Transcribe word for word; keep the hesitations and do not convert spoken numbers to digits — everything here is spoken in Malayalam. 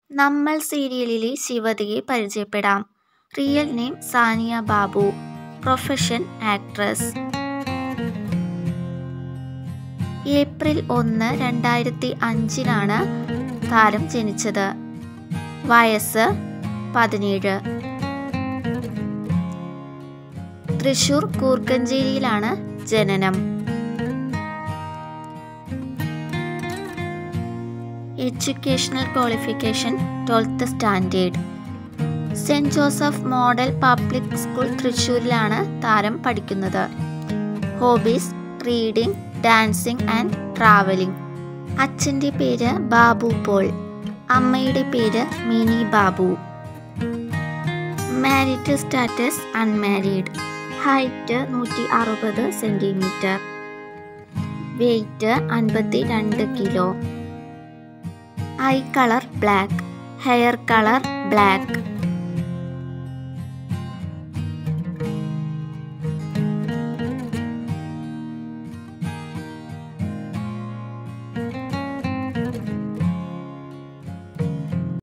നമ്മൾ സീരിയലിലെ ശിവതയെ പരിചയപ്പെടാം. Real name Sania Babu. Profession actress. April ഒന്ന് രണ്ടായിരത്തി അഞ്ചിനാണ് താരം ജനിച്ചത്. വയസ്സ് പതിനേഴ്. തൃശൂർ കൂർക്കഞ്ചേരിയിലാണ് ജനനം. Educational qualification twelfth standard. Saint Joseph model public school തൃശ്ശൂരിലാണ് താരം പഠിക്കുന്നത്. Hobbies reading, dancing and travelling. അച്ഛൻ്റെ പേര് ബാബു പോൾ, അമ്മയുടെ പേര് Mini Babu. Marital status unmarried. Height നൂറ്റി അറുപത് സെൻറ്റിമീറ്റർ. വെയ്റ്റ് അൻപത്തി രണ്ട് kilo. Eye colour black. Hair colour black.